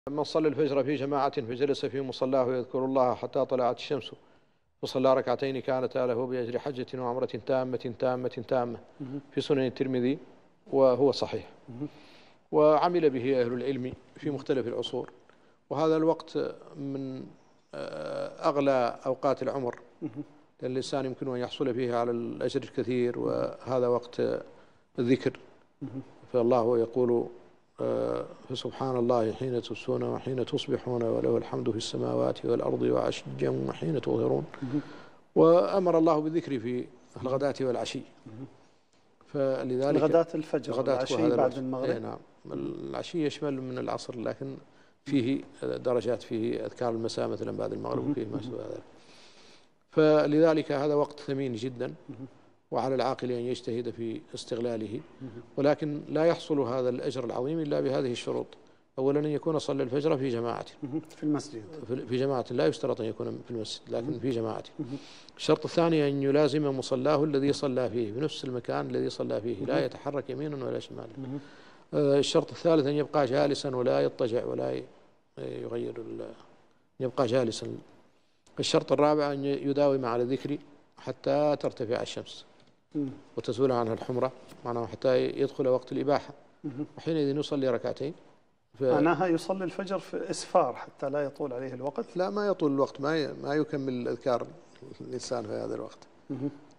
من صلى الفجر في جماعة فجلس في مصلاه يذكر الله حتى طلعت الشمس وصلى ركعتين كانتا له بأجر حجة وعمرة تامة تامة تامة في سنن الترمذي، وهو صحيح. وعمل به أهل العلم في مختلف العصور، وهذا الوقت من أغلى أوقات العمر، لأن الإنسان يمكن أن يحصل فيه على الأجر الكثير، وهذا وقت الذكر. فالله يقول فسبحان الله حين تمسون وحين تصبحون وله الحمد في السماوات والأرض وعشيا وحين تظهرون. وأمر الله بالذكر في الغداة والعشي، فلذلك غداة الفجر والعشي بعد المغرب. نعم، العشي يشمل من العصر، لكن فيه درجات، فيه أذكار المساء مثلا بعد المغرب وفيه ما سوى ذلك. فلذلك هذا وقت ثمين جدا، وعلى العاقل أن يجتهد في استغلاله، ولكن لا يحصل هذا الأجر العظيم إلا بهذه الشروط. أولا أن يكون صلى الفجر في جماعة في المسجد، في جماعة، لا يشترط أن يكون في المسجد لكن في جماعة. الشرط الثاني أن يلازم مصلاه الذي صلى فيه بنفس المكان الذي صلى فيه، لا يتحرك يمينا ولا شمالا. الشرط الثالث أن يبقى جالسا ولا يضطجع ولا يغير، يبقى جالسا. الشرط الرابع أن يداوم على الذكر حتى ترتفع الشمس وتزول عنها الحمرة، معناه حتى يدخل وقت الإباحة، وحينئذ يصلي ركعتين. معناها يصلي الفجر في إسفار حتى لا يطول عليه الوقت. لا، ما يطول الوقت، ما يكمل الأذكار الإنسان في هذا الوقت.